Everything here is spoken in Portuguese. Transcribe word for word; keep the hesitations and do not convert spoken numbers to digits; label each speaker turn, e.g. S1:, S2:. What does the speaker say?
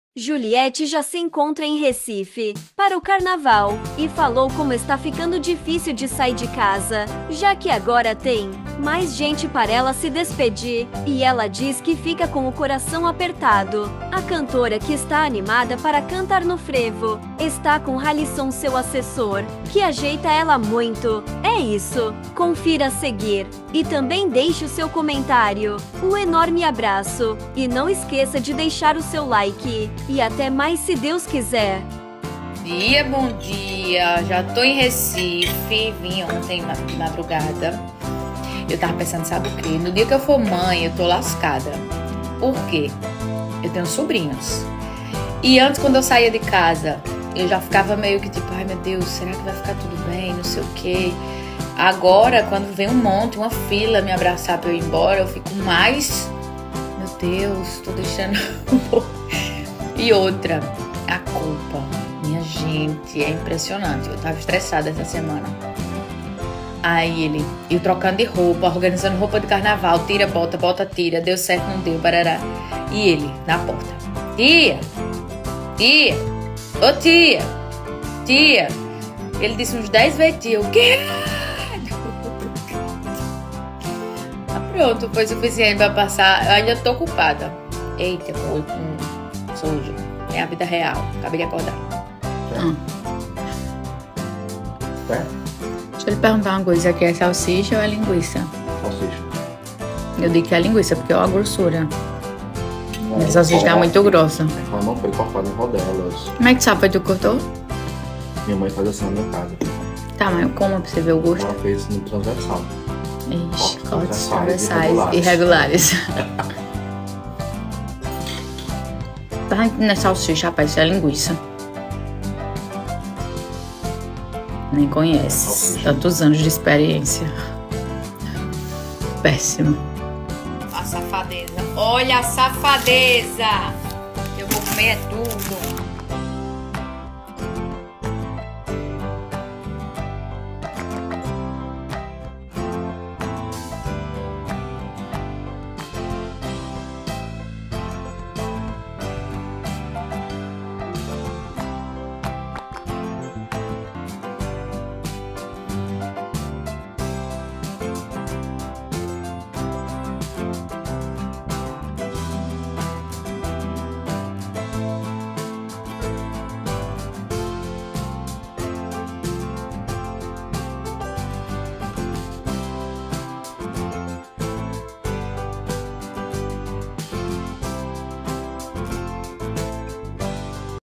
S1: Juliette já se encontra em Recife para o carnaval e falou como está ficando difícil de sair de casa, já que agora tem mais gente para ela se despedir, e ela diz que fica com o coração apertado. A cantora, que está animada para cantar no frevo, está com Halisson, seu assessor, que ajeita ela muito. É isso, confira a seguir e também deixe o seu comentário. Um enorme abraço e não esqueça de deixar o seu like. E até mais, se Deus quiser.
S2: Dia, bom dia. Já tô em Recife. Vim ontem madrugada. Eu tava pensando, sabe o quê? No dia que eu for mãe, eu tô lascada. Por quê? Eu tenho sobrinhos. E antes, quando eu saía de casa, eu já ficava meio que tipo, ai meu Deus, será que vai ficar tudo bem? Não sei o quê. Agora, quando vem um monte, uma fila me abraçar pra eu ir embora, eu fico mais... Meu Deus, tô deixando... E outra, a culpa. Minha gente, é impressionante. Eu tava estressada essa semana. Aí ele, eu trocando de roupa, organizando roupa de carnaval, tira, bota, bota, tira, deu certo, não deu, barará. E ele, na porta, tia, tia, ô tia, tia. Ele disse uns dez vezes tia, o quê? Ah, pronto, foi suficiente pra passar, eu ainda tô ocupada. Eita, foi com sujo, é a vida real, acabei de acordar. Hum.
S3: É.
S2: Deixa eu lhe perguntar uma coisa, aqui é salsicha ou é linguiça?
S3: Salsicha.
S2: Eu digo que é linguiça, porque é a grossura.
S3: É,
S2: a salsicha tá muito grossa.
S3: Ela não foi cortada em rodelas.
S2: Como é que sabe? Foi tu que cortou?
S3: Minha mãe faz assim na minha casa.
S2: Tá, mas como pra você ver o gosto?
S3: Ela fez no transversal.
S2: Ixi,
S3: cortes
S2: cortes
S3: transversais
S2: transversais irregulares. Tá, não é salsicha, rapaz, isso é linguiça. Nem conhece. Tantos anos de experiência. Péssimo. A safadeza. Olha a safadeza. Eu vou comer tudo.